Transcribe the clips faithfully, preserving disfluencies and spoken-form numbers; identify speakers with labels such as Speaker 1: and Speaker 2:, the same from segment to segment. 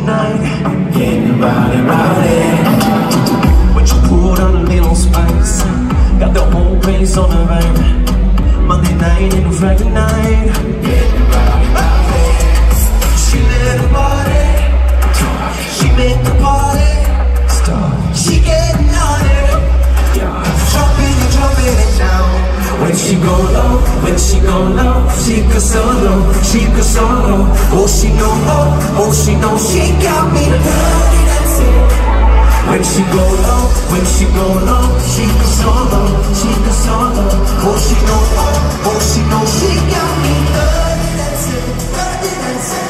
Speaker 1: night, getting rowdy, rowdy. When she put on a little spice, got the whole place on the vibe. Monday night and Friday night, getting rowdy, rowdy. She let her body, she make the party stop. She getting naughty, dropping it, dropping it down. When she go low, when she go low, she go solo, she go solo. Oh, she know, oh, oh, she know, she got me dirty dancing. When she go low, when she go low, she go solo, she go solo. Oh, she know, oh, oh, she know, she got me dirty dancing, dirty dancing.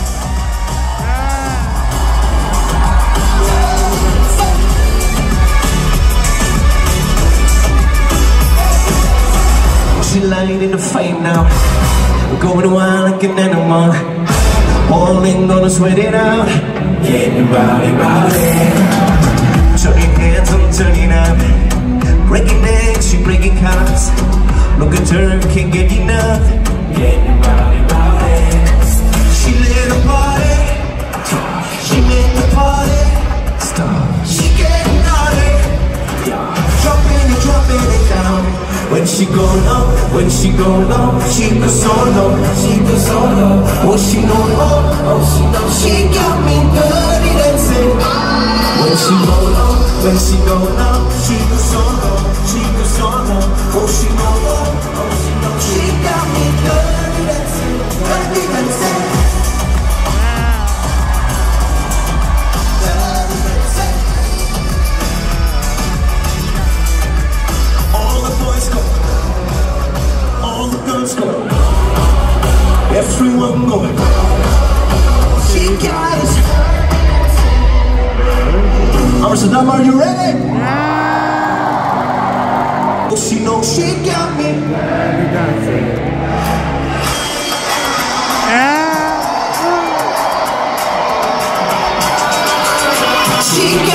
Speaker 1: She lying in the fight now, going wild like an animal. All in, gonna sweat it out, getting rowdy, rowdy. Turning hands, I'm turning up, breaking necks, she breaking cups. Look at her, can't get enough, getting rowdy, rowdy. She lit a party, she made the party stop. She getting naughty, dropping it, dropping it down. When she go low, when she go low, she go solo, she go solo. Oh, she know, oh, oh, she know, she got me dirty dancing. When she go low, when she go low, she go solo, she go solo. Oh, she know, oh, oh, she know, she got me dirty dancing, dirty dancing. Dirty dancing. All the boys go, all the girls go, everyone go. She got it. Amsterdam, are you ready? Oh, she knows she got me. She